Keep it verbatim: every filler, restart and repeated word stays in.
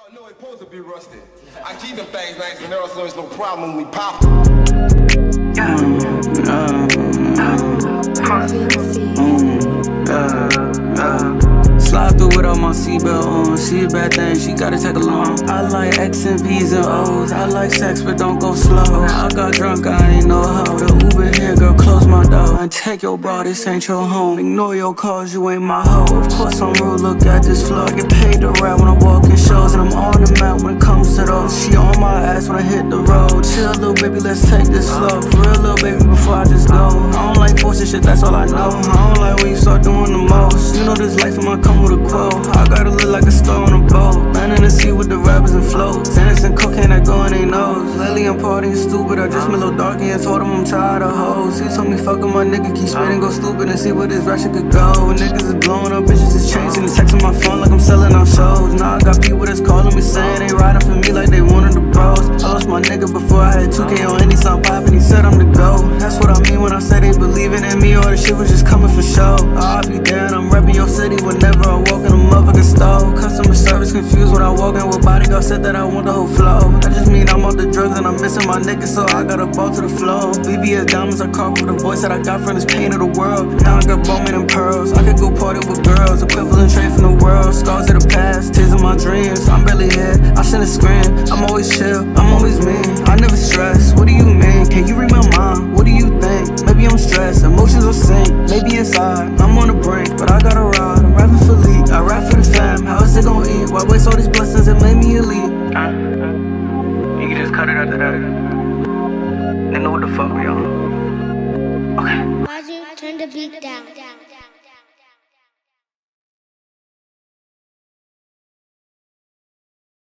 I know it's supposed to be rusted. I keep them things nice and there, so there's no problem when we pop. Slide through without my seatbelt on. She a bad thing, she gotta take along. I like X and V's and O's. I like sex, but don't go slow. I got drunk, I ain't know how. The Uber here, girl, close my door. And take your bra, this ain't your home. Ignore your calls, you ain't my hoe. Of course I'm rude, look at this flow. I get paid to rap when I walk in shows, and I'm on the map when it comes to those. She on my ass when I hit the road. Chill, little baby, let's take this slow. For real, little baby, before I just go. I don't like forcing shit, that's all I know. I don't like when you start doing the most. You know this life, I'ma come with a quote. I gotta look like a star on a boat. Man in the sea with the rappers and floats. Innocent cocaine that go in their nose. Lately I'm partying stupid. I just met Lil Darky and told him I'm tired of hoes. He told me fucking my nigga, keep spinning, go stupid and see where this ratchet could go. And niggas is blowing up, bitches is chasing and texting my phone like I'm selling out shows. Now I got people that's calling me saying they riding for me like they one of the bros. I lost my nigga before I had two K on any song poppin', he said I'm the go. That's what I mean when I say they believing in me, or the shit was just coming for show. I'll be there and I'm reppin' your city whenever I walk in a motherfucking store. Customer service confused when I walk in with bodyguard said that I want the whole flow. That just mean I'm off the drugs and I'm missing my nigga, so I gotta ball to the flow. V V S diamonds I carved with the voice that I got from this pain of the world. Now I got bowman and pearls. I could go party with girls, equivalent trade from the world. Scars of the past, tears of my dreams. I'm barely here, I shouldn't scream. I'm always chill, I'm always mean. I never stress, what do you mean? Can you read my mind? What do you think? Maybe I'm stressed, emotions will sink. Maybe inside, I'm on the brink, but I gotta ride. I'm rapping for Lee, I rap for the fam. How is it gon' eat? Why waste all these blessings that made me elite? Uh, you can just cut it after that. They know what the fuck we on. Okay. Why'd you turn the beat down?